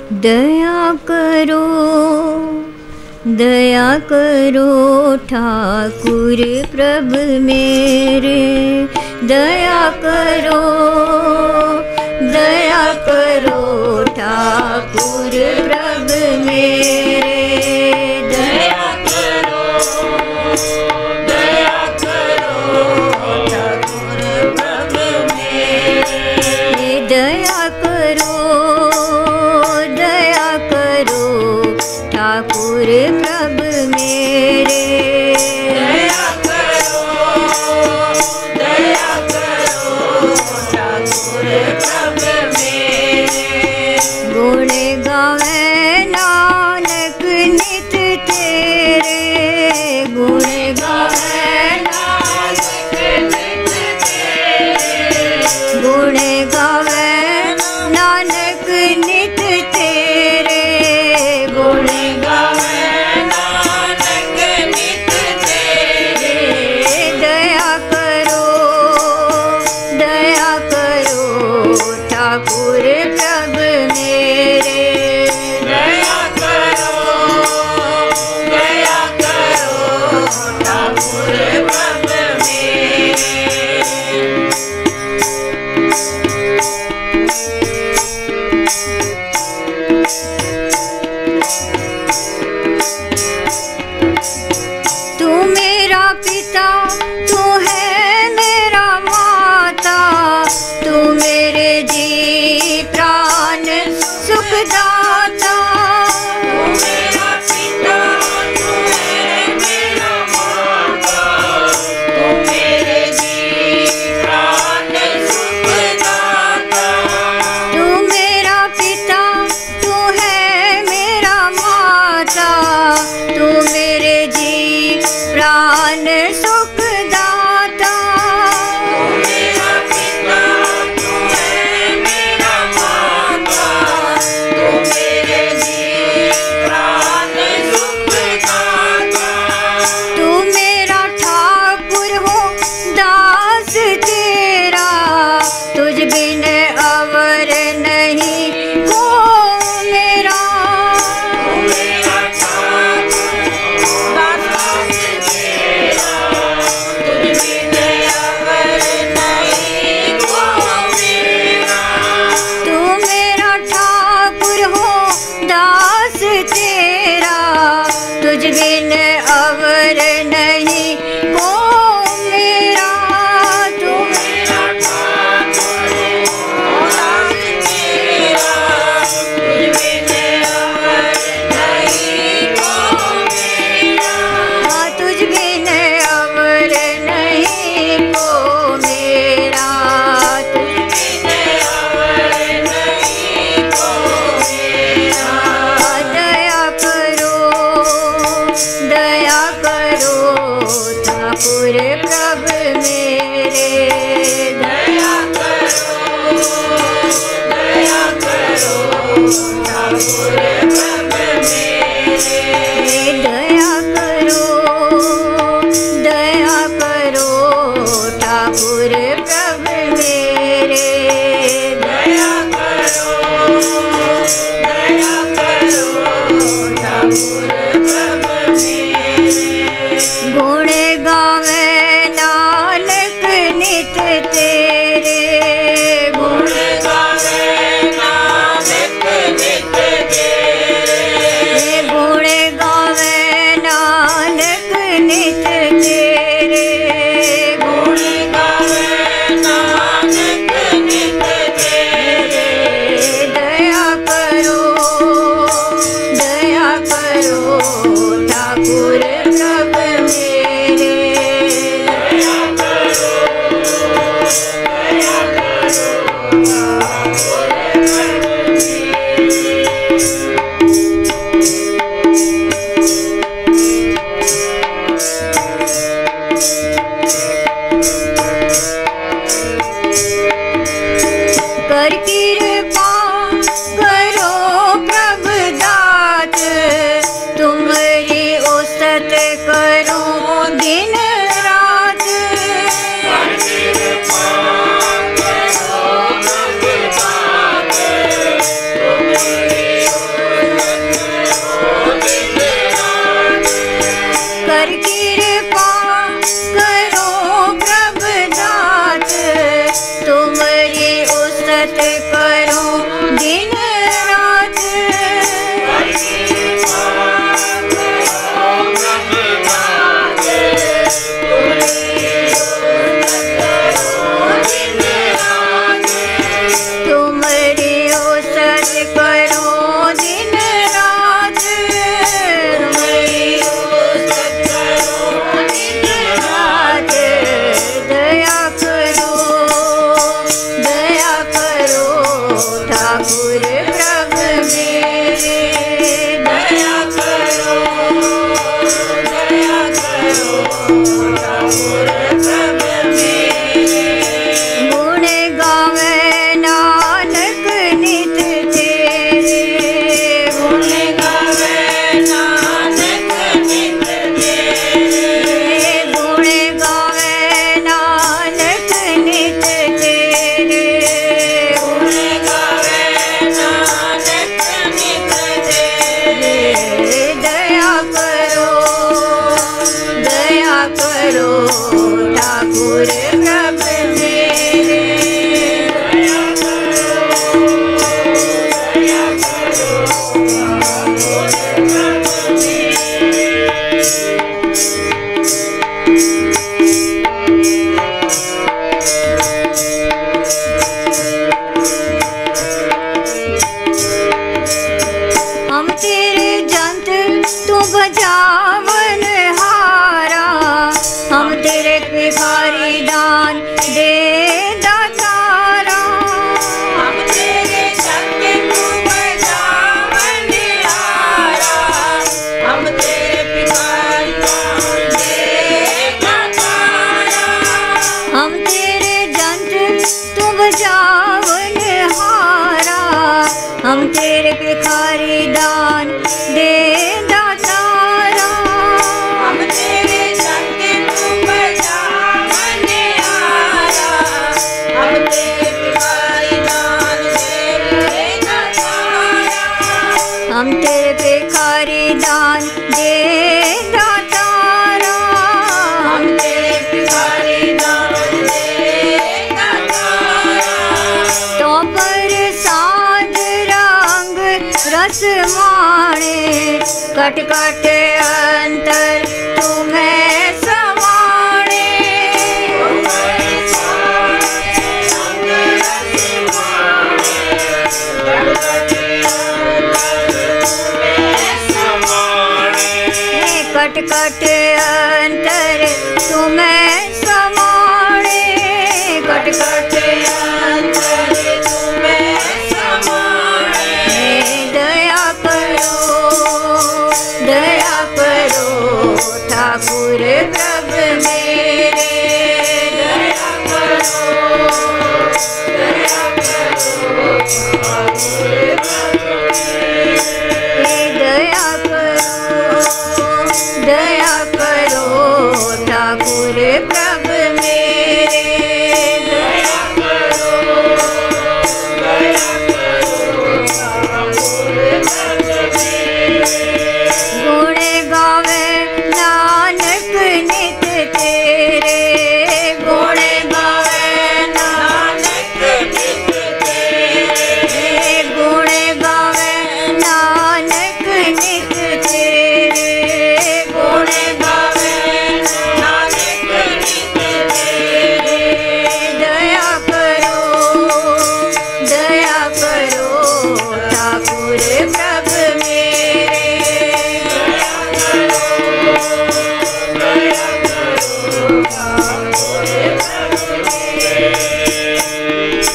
दया करो ठाकुर प्रभु मेरे, दया करो ठाकुर प्रभु मेरे, दया करो ठाकुर प्रभु मेरे, दया करो ठाकुर प्रभु मेरे, दया करो ठाकुर प्रभु मेरे। गुण गावे नानक नित तेरे, गुण गावे नानक नित तेरे, गुण गावे नानक नित तेरे, गुण गावे नानक नित तेरे, दया करो ठाकुर प्रभु मेरे, दया करो ठाकुर प्रभु मेरे। तू मेरा पिता, तू है मेरा माता, तू मेरे जी प्राण सुखदाता, तू मेरा पिता, तू है मेरा माता, तू मेरे जी प्राण सुखदाता, तू मेरा पिता, तू है मेरा माता, तू मेरे जी प्राण सुखदाता, तू मेरा पिता, तू है मेरा माता, तू मेरे जी प्राण सुखदाता, तू मेरा ठाकुर हो दास तेरा, तुझ बिन अवर नहीं को मेरा, तू मेरा ठाकुर दास तेरा, तुझ बिन अवर नहीं को मेरा, तू मेरा ठाकुर हो दास तेरा, तुझ बिन अवर नहीं को मेरा, तू मेरा ठाकुर हो दास तेरा, तुझ बिन अवर नहीं को मेरा, तुझ बिन अवर नहीं को मेरा, तुझ बिन अवर नहीं को मेरा, दया करो ठाकुर प्रभु मेरे, दया करो ठाकुर प्रभु मेरे, दया करो ठाकुर प्रभु मेरे, दया करो ठाकुर प्रभु मेरे। गुण गावे नानक नित तेरे, गुण गावे नानक नित तेरे, गुण गावे नानक नित तेरे, गुण गावे नानक नित तेरे, दया करो ठाकुर प्रभु मेरे, दया करो ठाकुर प्रभु मेरे। कर कृपा करो प्रभु दात, तुम्हारी औसत करो दिन रात, कर कृपा करो प्रभु दात, तुम्हारी उपजावन हारा, हम तेरे भिखारी दान दे दातारा। हम तेरे संग उपजावन हारा, हम तेरे भिखारी दान दे दातारा। हम तेरे भिखारी दान दे दातारा। हम तेरे भिखारी दान दे दातारा। तो प्रसाद रंग रस माणे, कट कट अंतर तुम्हें समाणे। कट कट अंतर तुम्हें समाणे, कट कट अंतर तुम्हें समाणे। दया करो ठाकुर प्रभु मेरे, दया करो ठाकुर प्रभु मेरे। दया करो ठाकुर प्रभु मेरे। दया करो ठाकुर प्रभु मेरे। गुण गावे नानक नित तेरे, गुण गावे नानक नित तेरे। गुण गावे नानक नित तेरे। गुण गावे नानक नित तेरे। दया करो ठाकुर प्रभु मेरे। दया करो ठाकुर प्रभु मेरे।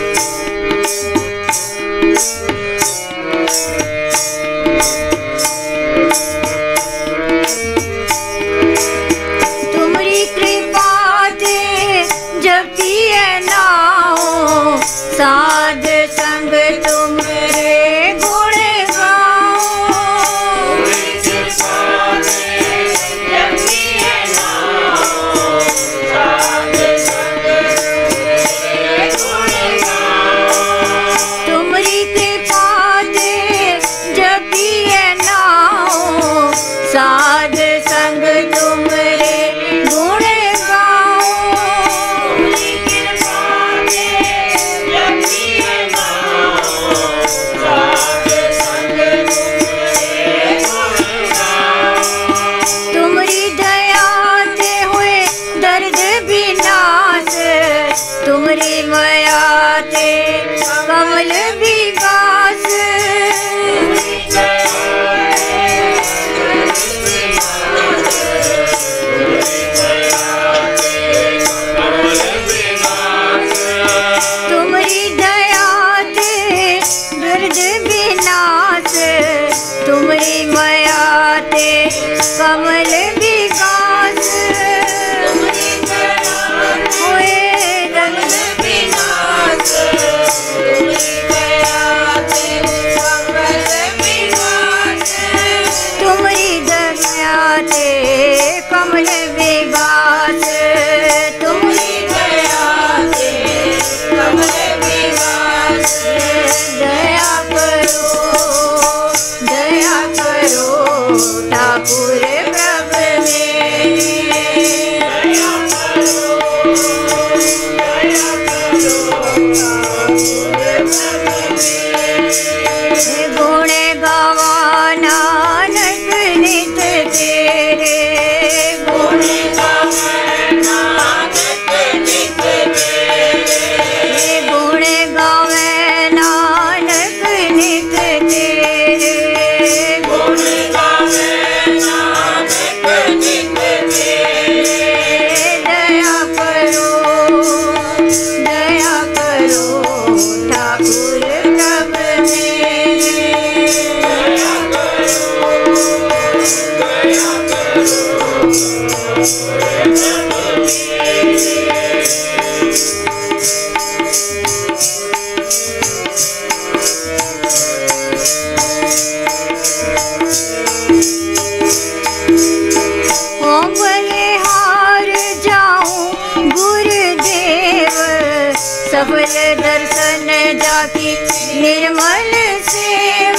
तुम्हारी कृपा ते जपिए नाओ, साध संग तुम्हारे गुण गाओ। तुम्हारी कृपा ते जपिए नाओ, साध संग तुम्हारे गुण गाओ। तुम्हारी दया ते हुए दर्द विनाश, तुम्हारी माया ते कमल विकास। तुम्हारी दया ते दर्द विनाश, तुम्हारी माया ते कमल विकास। हुए दर्द विनाश, तुम्हारी दया ते कमल विकास। तुम्हारी दया ते कमल विकास। तुम्हारी दया ते कमल विकास। दया करो ठाकुर प्रभु मेरे। दया करो ठाकुर प्रभु मेरे। गुण गावा नानक नित तेरे, गुण गावे नानक नित तेरे। गुण गावे नानक नित तेरे। गुण गावे नानक नित तेरे। दया करो ठाकुर दर्शन जाकी निर्मल सेव।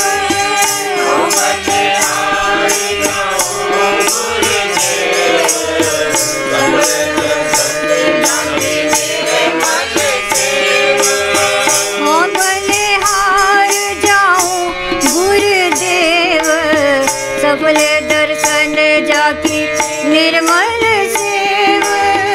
हो बलिहार जाऊं गुरुदेव, सफल दर्शन जाकी निर्मल सेव।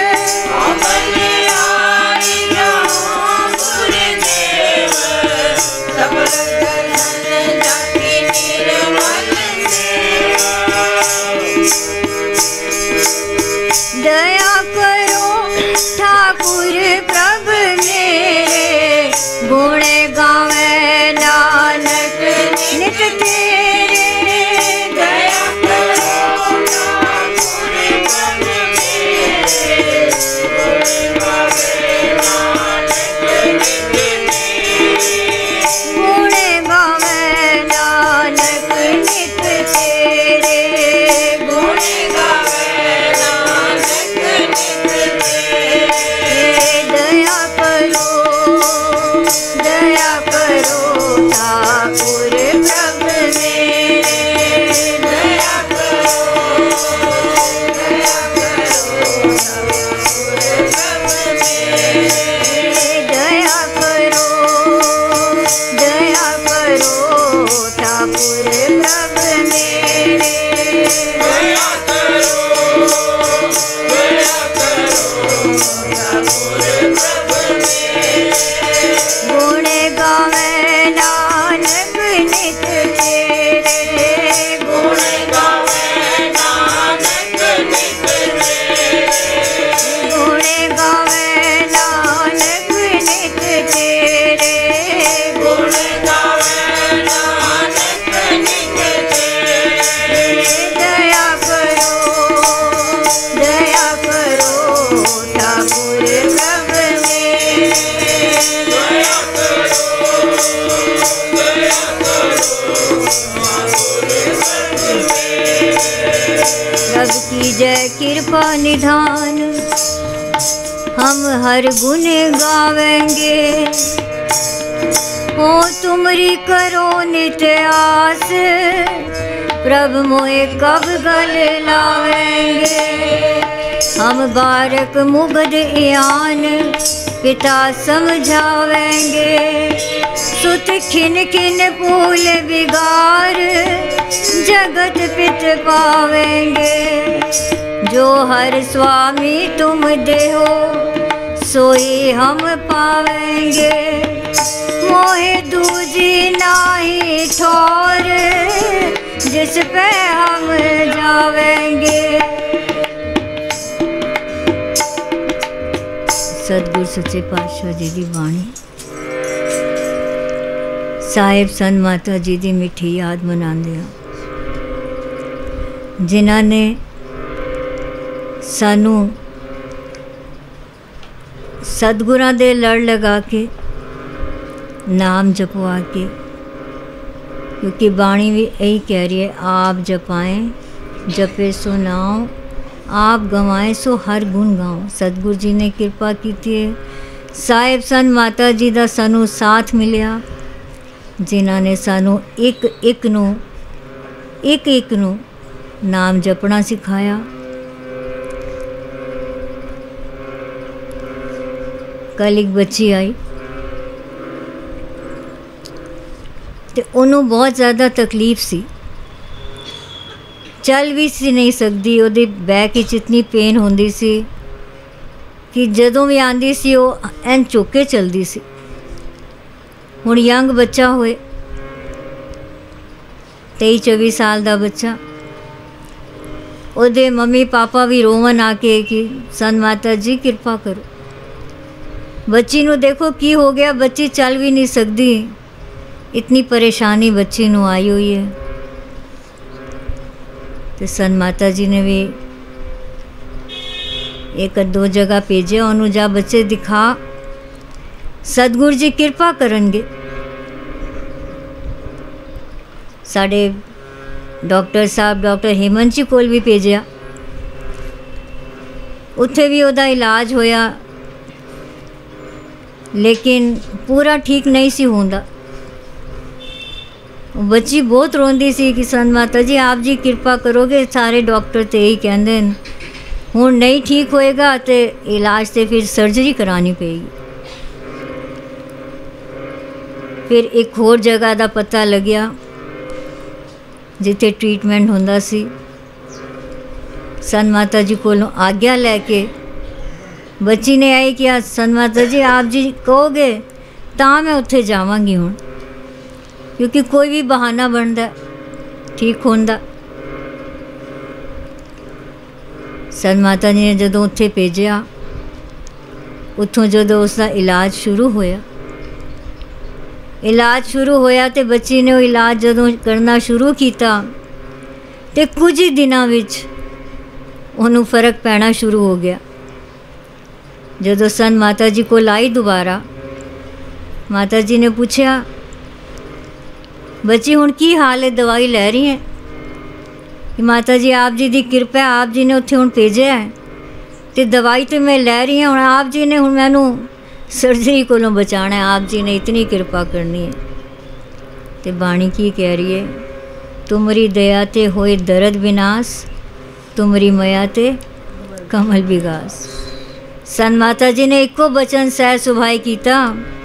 दया करो ठाकुर प्रभु मेरे, गुण गावे नानक नित तेरे। दया करो ठाकुर प्रभु मेरे, गुण गावे नानक नित तेरे। गुण गावे नानक नित तेरे, गुण गावे नानक नित तेरे। दया करो ठाकुर प्रभु मेरे, दया करो ठाकुर प्रभु मेरे। दया करो ठाकुर प्रभु मेरे। दया करो ठाकुर प्रभु मेरे। गुण गावे नानक नित तेरे, गुण गावे नानक नित तेरे। गुण गावे नानक नित तेरे, गुण गावे नानक नित तेरे। दया करो ठाकुर प्रभु मेरे। दया प्रभु की जय कृपा निधान, हम हर गुण गावेंगे। हो तुमरी करो नित्य आस, प्रभु मोहे कब गले लावेंगे। हम बारक मुग्ध इयान पिता समझावेंगे, सुत खिन खिन फूल बिगार जगत पित पावेंगे। जो हर स्वामी तुम देहो सोई हम पावेंगे। मोहे दूजी नाही ठौर जिस पे हम जावेंगे। सतगुरु सच्चे पातशाह जी दी बाणी, साहिब संत माता जी दी मिठी याद मनाते हैं, जिन्हां ने सानू सतगुरां दे लड़ लगा के नाम जपवा के, क्योंकि बाणी भी यही कह रही है, आप जपाएं जपे सो नाम, आप गवाएं सो हर गुण गाओ। सतगुरु जी ने कृपा की है, साहिब संत माता जी का सानू साथ मिलिया, जिन्हां ने सानू एक एक नू नाम जपना सिखाया। कल एक बच्ची आई तो उन्होंने बहुत ज़्यादा तकलीफ सी, चल भी सी नहीं सकती, ਉਹਦੇ बैक ਵਿੱਚ इतनी पेन होंदी सी कि ਜਦੋਂ भी आंदी सी वो ਐਨ चुक के चलती सी। हुण यंग बच्चा होए 23-24 साल का बच्चा, ਉਹਦੇ मम्मी पापा भी रोवन आके कि संत माता जी कृपा करो। बच्ची नू देखो की हो गया, बच्ची चल भी नहीं सकती, इतनी परेशानी बच्ची नू आई हुई है। तो संत माता जी ने भी एक दो जगह भेजे, उन्होंने जा बच्चे दिखा, सतगुरु जी कृपा करनगे। साढ़े डॉक्टर साहब डॉक्टर हेमंत जी कोल भी भेजा, उत्थे भी उहदा इलाज होया लेकिन पूरा ठीक नहीं सी होंदा। बच्ची बहुत रोंदी सी कि संत माता जी आप जी कृपा करोगे, सारे डॉक्टर तो यही कहते हैं हुण नहीं ठीक होएगा तो इलाज तो फिर सर्जरी करानी पेगी। फिर एक होर जगह का पता लग्या जिथे ट्रीटमेंट होंदा सी। संत माता जी को आज्ञा लैके बच्ची ने आई कि आज संत माता जी आप जी कहोगे तां मैं उत्थे जावांगी हुण, क्योंकि कोई भी बहाना बनता ठीक होंदा। संत माता जी ने जदों उत्थे भेजिया, उत्थों जदों उसका इलाज शुरू होया तो बच्ची ने वो इलाज जदों करना शुरू किया तो कुछ ही दिनों विच उन्होंने फर्क पैना शुरू हो गया। जदों संत माता जी को लाई दोबारा, माता जी ने पूछा बच्ची हुण की हाल है, दवाई लै रही है? कि माता जी आप जी की कृपा, आप जी ने उत्थे हुण भेजा है तो दवाई तो मैं लै रही हूँ, हुण आप जी ने हुण मैनू सर्जरी कोलों बचाना है, आप जी ने इतनी कृपा करनी है। तो बाणी की कह रही है, तुमरी दया ते होए दर्द विनाश, तुमरी मया ते कमल विगास। संत माता जी ने एको बचन सह सुभाई किया,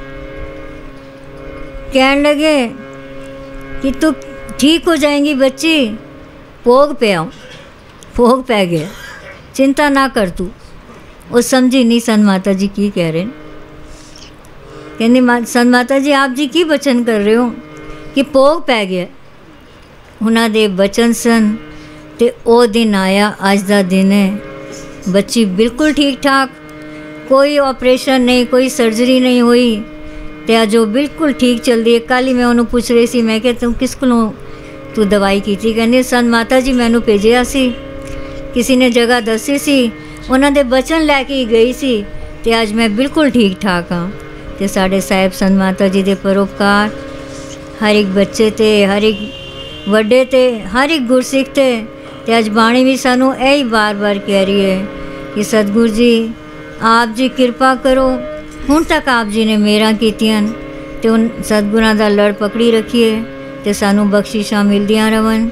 कहन लगे कि तू ठीक हो जाएंगी बच्ची, भोग पे आओ, भोग पै गया, चिंता ना कर तू। वो समझी नहीं संत माता जी की कह रहे हैं। कहनी संत माता जी आप जी की बचन कर रहे हो कि भोग पै गया। उन्होंने बचन सन ते ओ दिन आया, अज का दिन है। बच्ची बिल्कुल ठीक ठाक, कोई ऑपरेशन नहीं, कोई सर्जरी नहीं हुई, तो अज वो बिल्कुल ठीक चलती है। कल ही मैं उन्होंने पूछ रही सी, मैं क्या तुम किस कोलों तू दवाई की थी? कहने संत माता जी मैनू भेजिया सी, किसी ने जगह दसी सी, उन्होंने बचन लैके ही गई सी, तो अज मैं बिल्कुल ठीक ठाक हाँ। तो साढ़े साहिब संत माता जी के परोपकार हर एक बच्चे ते, हर एक वड्डे ते, हर एक गुरसिख ते। तो अज बाणी भी सानू यही बार बार कह रही है कि सतगुरु जी आप जी कृपा करो। हुण तक आप जी ने मेरा कीतियां तो उन सतगुरां दा लड़ पकड़ी रखिए तो सानू बख्शिशां मिलदियां रहन।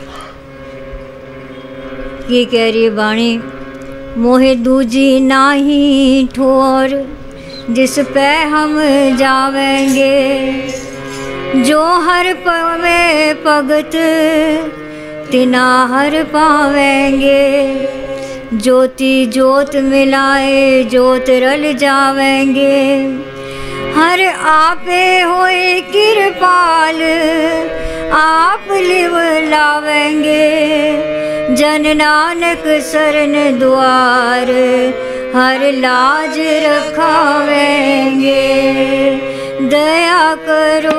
की कह रही है बाणी, मोहे दूजी नाही ठोर जिस पे हम जावेंगे, जो हर पवे भगत तिना हर पावेंगे। ज्योति ज्योत मिलाए ज्योत रल जावेंगे, हर आपे होए कृपाल आप लिव लावेंगे। जन नानक सरन द्वार हर लाज रखावेंगे। दया करो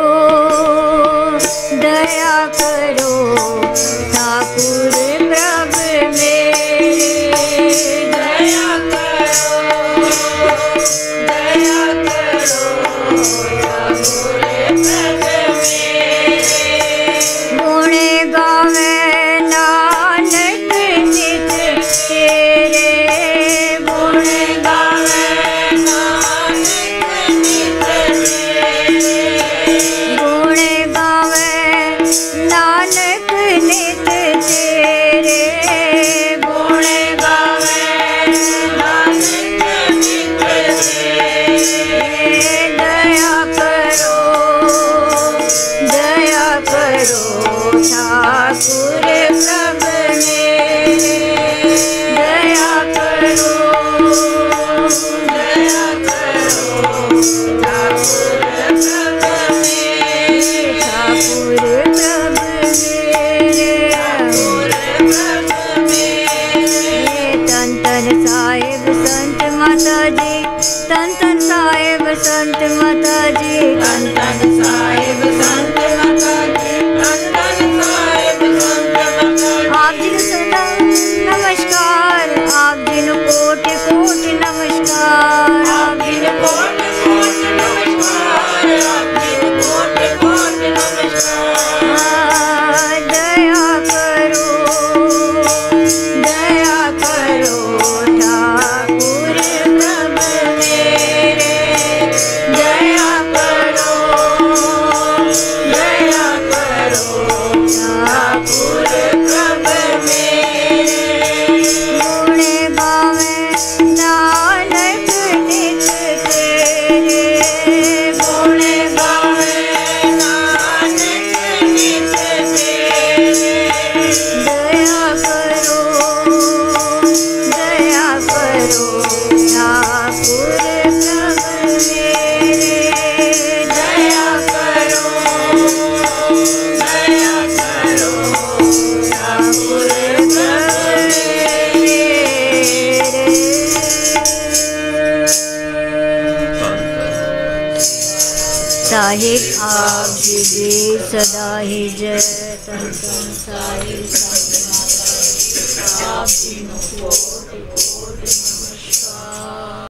ठाकुर प्रभ मेरे, दया करो ठाकुर प्रभ मेरे। गुण गावे नानक नित तेरे, गुण गावे नानक नित तेरे, गुण गावे नानक नित तेरे, गुण गावे नानक नित तेरे। दया करो ठाकुर प्रभ मेरे, दया करो ठाकुर प्रभ मेरे, ठाकुर प्रभ मेरे, ठाकुर प्रभ मेरे। तन तन साहिब संत माता जी, तन तन साहिब संत माता जी, तन तन साहिब संत माता जी, तन तन साहिब संत माता जी। आप जी को सदा नमस्कार, आप जी को कोटि कोटि नमस्कार, आप जी को कोटि कोटि नमस्कार, आप जी को कोटि कोटि नमस्कार। दया करो ठाकुर प्रभ मेरे, गुण गावे नानक नित तेरे। दया करो ठाकुर प्रभु मेरे। दया करो ठाकुर प्रभु साहिब आप जी भी सदा ही जय तन तन साहिब आप जी को